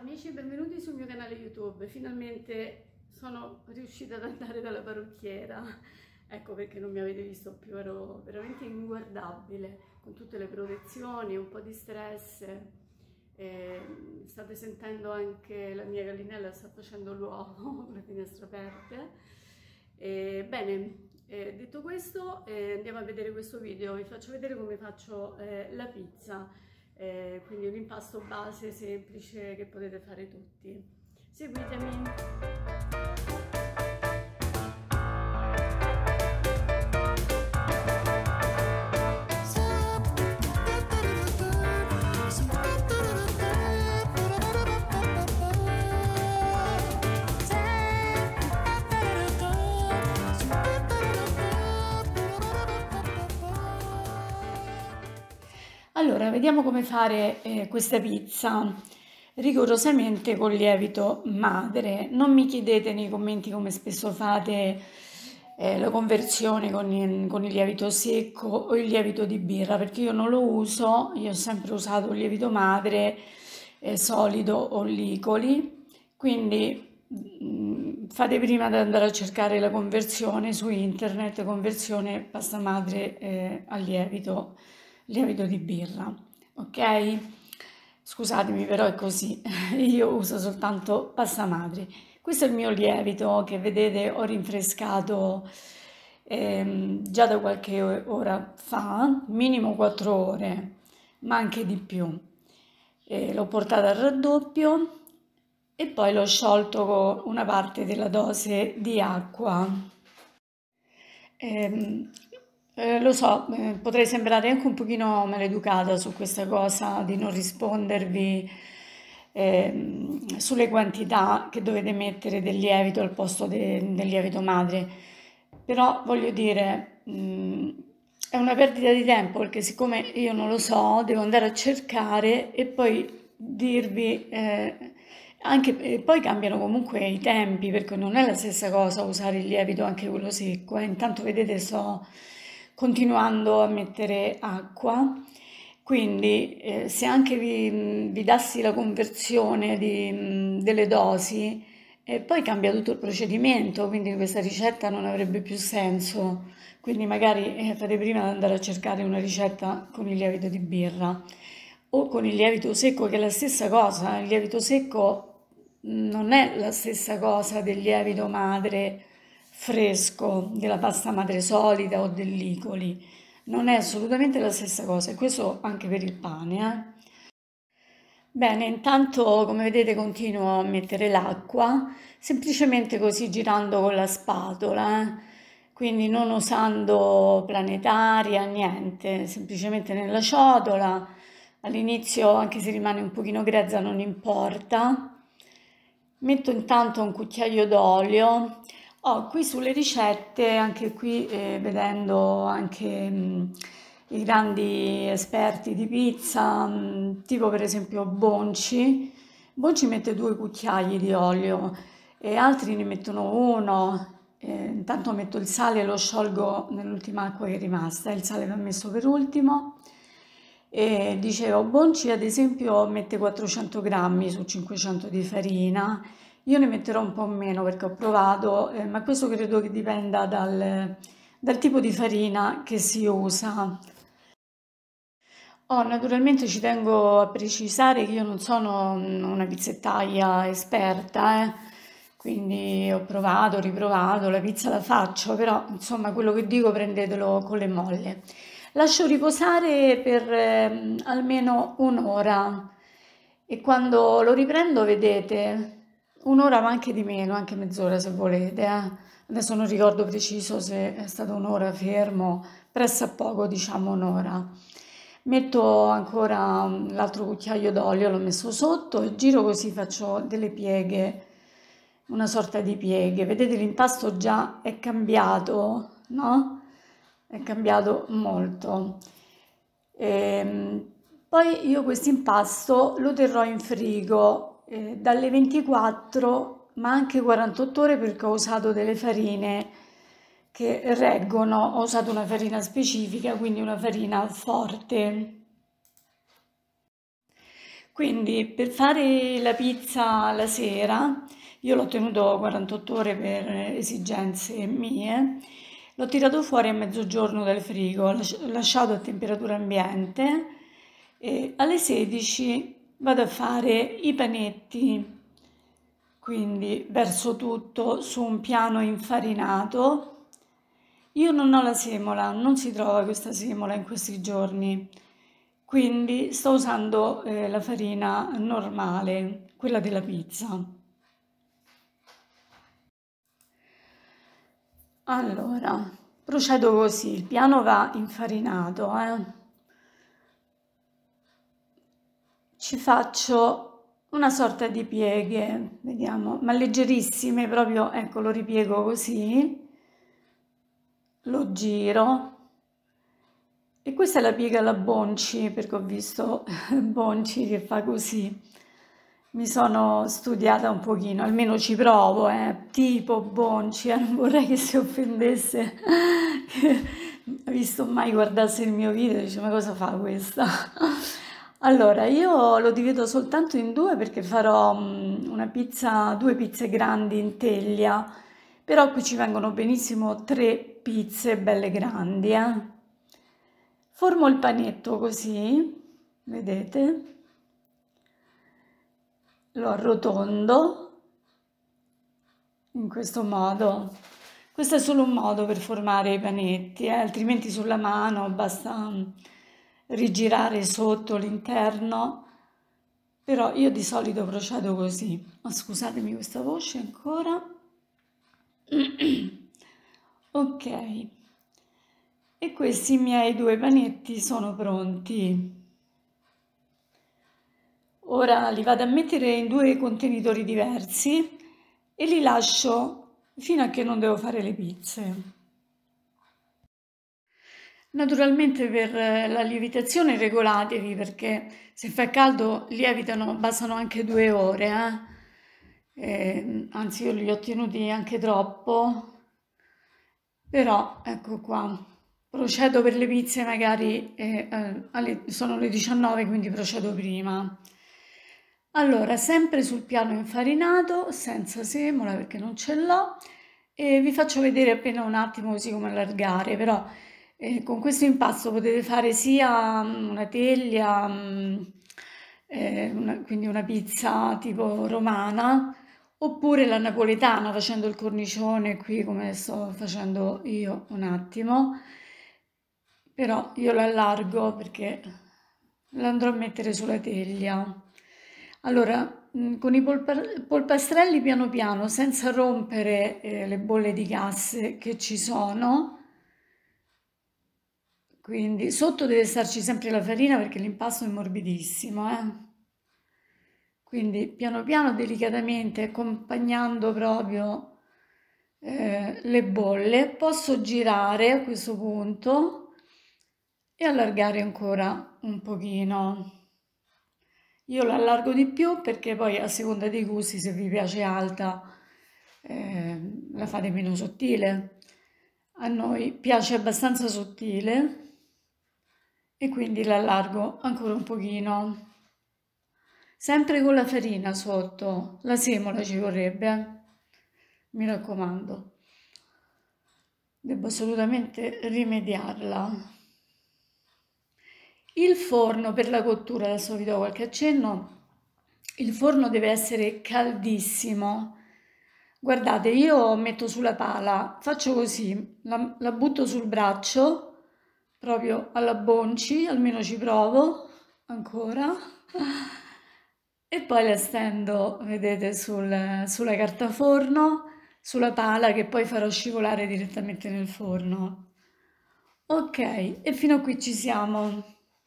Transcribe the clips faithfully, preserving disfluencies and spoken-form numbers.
amici, benvenuti sul mio canale YouTube. Finalmente sono riuscita ad andare dalla parrucchiera, ecco perché non mi avete visto più, ero veramente inguardabile con tutte le protezioni, un po' di stress. E state sentendo anche la mia gallinella sta facendo l'uovo con le finestre aperte. E, bene, eh, detto questo, eh, andiamo a vedere questo video. Vi faccio vedere come faccio eh, la pizza. Eh, quindi un impasto base semplice che potete fare tutti. Seguitemi! Allora, vediamo come fare eh, questa pizza rigorosamente con lievito madre. Non mi chiedete nei commenti come spesso fate eh, la conversione con il, con il lievito secco o il lievito di birra, perché io non lo uso, io ho sempre usato il lievito madre eh, solido o licoli, quindi mh, fate prima di andare a cercare la conversione su internet, conversione pasta madre eh, a lievito lievito di birra, ok? Scusatemi, però è così, io uso soltanto pasta madre. Questo è il mio lievito che vedete ho rinfrescato ehm, già da qualche ora fa, minimo quattro ore, ma anche di più. E l'ho portato al raddoppio e poi l'ho sciolto con una parte della dose di acqua. Ehm, eh, lo so, eh, potrei sembrare anche un pochino maleducata su questa cosa di non rispondervi ehm, sulle quantità che dovete mettere del lievito al posto de- del lievito madre, però voglio dire, mh, è una perdita di tempo perché siccome io non lo so, devo andare a cercare e poi dirvi... eh, anche, e poi cambiano comunque i tempi perché non è la stessa cosa usare il lievito anche quello secco. Eh. Intanto vedete sto continuando a mettere acqua, quindi eh, se anche vi, vi dassi la conversione di, delle dosi, eh, poi cambia tutto il procedimento, quindi questa ricetta non avrebbe più senso. Quindi magari eh, fate prima di andare a cercare una ricetta con il lievito di birra o con il lievito secco, che è la stessa cosa. Il lievito secco non è la stessa cosa del lievito madre fresco, della pasta madre solida o dell'icoli. Non è assolutamente la stessa cosa, e questo anche per il pane. Eh. Bene, intanto come vedete continuo a mettere l'acqua, semplicemente così girando con la spatola, eh. Quindi non usando planetaria, niente, semplicemente nella ciotola. All'inizio, anche se rimane un pochino grezza, non importa. Metto intanto un cucchiaio d'olio. Oh, qui sulle ricette, anche qui eh, vedendo anche mh, i grandi esperti di pizza, mh, tipo per esempio Bonci, Bonci mette due cucchiai di olio e altri ne mettono uno. Eh, intanto metto il sale e lo sciolgo nell'ultima acqua che è rimasta, il sale va messo per ultimo. E dicevo, Bonci ad esempio mette quattrocento grammi su cinquecento di farina, io ne metterò un po' meno perché ho provato, eh, ma questo credo che dipenda dal, dal tipo di farina che si usa. Oh, naturalmente ci tengo a precisare che io non sono una pizzettaia esperta, eh. Quindi ho provato, riprovato, la pizza la faccio, però insomma quello che dico prendetelo con le molle. Lascio riposare per ehm, almeno un'ora e quando lo riprendo vedete un'ora ma anche di meno, anche mezz'ora se volete. Eh. Adesso non ricordo preciso se è stata un'ora fermo, presso a poco diciamo un'ora. Metto ancora mm, l'altro cucchiaio d'olio, l'ho messo sotto e giro così faccio delle pieghe, una sorta di pieghe. Vedete l'impasto già è cambiato, no? È cambiato molto. Ehm, poi io questo impasto lo terrò in frigo eh, dalle ventiquattro ma anche quarantotto ore perché ho usato delle farine che reggono, ho usato una farina specifica, quindi una farina forte. Quindi per fare la pizza la sera, io l'ho tenuto quarantotto ore per esigenze mie, l'ho tirato fuori a mezzogiorno dal frigo, l'ho lasciato a temperatura ambiente e alle sedici vado a fare i panetti. Quindi verso tutto su un piano infarinato. Io non ho la semola, non si trova questa semola in questi giorni, quindi sto usando eh, la farina normale, quella della pizza. Allora, procedo così, il piano va infarinato, eh. Ci faccio una sorta di pieghe, vediamo, ma leggerissime, proprio, ecco, lo ripiego così, lo giro e questa è la piega alla Bonci, perché ho visto Bonci che fa così. Mi sono studiata un pochino, almeno ci provo, eh, tipo Bonci, eh, non vorrei che si offendesse, che ha visto mai guardasse il mio video, dice ma cosa fa questa? Allora, io lo divido soltanto in due perché farò mm, una pizza, due pizze grandi in teglia, però qui ci vengono benissimo tre pizze belle grandi, eh. Formo il panetto così, vedete? Lo arrotondo in questo modo. Questo è solo un modo per formare i panetti, eh, altrimenti sulla mano basta mm, rigirare sotto l'interno, però io di solito procedo così. Oh, scusatemi questa voce ancora. Ok, e questi miei due panetti sono pronti. Ora li vado a mettere in due contenitori diversi e li lascio fino a che non devo fare le pizze. Naturalmente per la lievitazione regolatevi perché se fa caldo lievitano, bastano anche due ore, eh? Eh, anzi io li ho tenuti anche troppo, però ecco qua, procedo per le pizze magari, eh, eh, alle- sono le diciannove quindi procedo prima. Allora, sempre sul piano infarinato, senza semola perché non ce l'ho, e vi faccio vedere appena un attimo così come allargare, però eh, con questo impasto potete fare sia mm, una teglia, mm, eh, una- quindi una pizza tipo romana, oppure la napoletana facendo il cornicione qui come sto facendo io un attimo, però io lo allargo perché lo andrò a mettere sulla teglia. Allora, mh, con i polpa- polpastrelli piano piano, senza rompere eh, le bolle di gas che ci sono, quindi sotto deve starci sempre la farina perché l'impasto è morbidissimo, eh. Quindi piano piano, delicatamente, accompagnando proprio eh, le bolle, posso girare a questo punto e allargare ancora un pochino. Io la allargo di più perché poi a seconda dei gusti, se vi piace alta, eh, la fate meno sottile. A noi piace abbastanza sottile e quindi la allargo ancora un pochino. Sempre con la farina sotto, la semola ci vorrebbe, eh. Mi raccomando. Devo assolutamente rimediarla. Il forno per la cottura, adesso vi do qualche accenno, il forno deve essere caldissimo. Guardate, io metto sulla pala, faccio così, la, la butto sul braccio, proprio alla Bonci, almeno ci provo, ancora, e poi la stendo, vedete, sul- sulla carta forno, sulla pala che poi farò scivolare direttamente nel forno. Ok, e fino a qui ci siamo.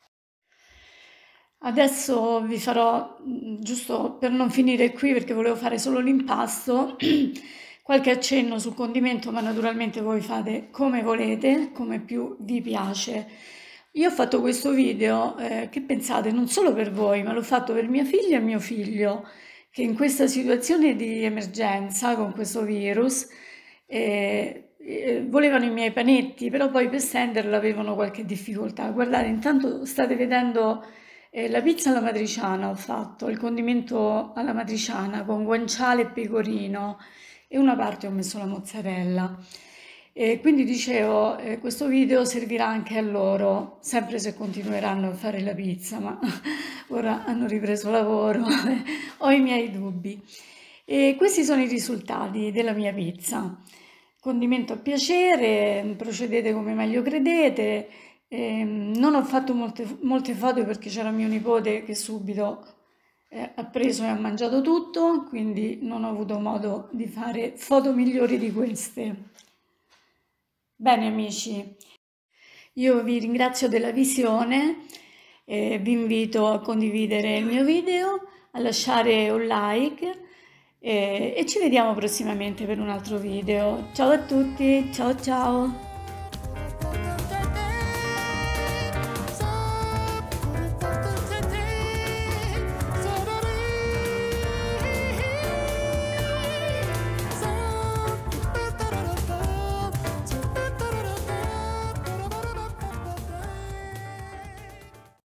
Adesso vi farò, mm, giusto per non finire qui perché volevo fare solo l'impasto, qualche accenno sul condimento, ma naturalmente voi fate come volete, come più vi piace. Io ho fatto questo video, eh, che pensate, non solo per voi, ma l'ho fatto per mia figlia e mio figlio, che in questa situazione di emergenza con questo virus eh, eh, volevano i miei panetti, però poi per stenderlo avevano qualche difficoltà. Guardate, intanto state vedendo Eh, la pizza alla matriciana ho fatto, il condimento alla matriciana con guanciale e pecorino e una parte ho messo la mozzarella. E quindi dicevo, eh, questo video servirà anche a loro, sempre se continueranno a fare la pizza, ma ora hanno ripreso lavoro, ho i miei dubbi. E questi sono i risultati della mia pizza. Condimento a piacere, procedete come meglio credete. Ehm, non ho fatto molte, molte foto perché c'era mio nipote che subito eh, ha preso e ha mangiato tutto, quindi non ho avuto modo di fare foto migliori di queste. Bene amici, io vi ringrazio della visione, eh, vi invito a condividere il mio video, a lasciare un like eh, e ci vediamo prossimamente per un altro video. Ciao a tutti, ciao ciao!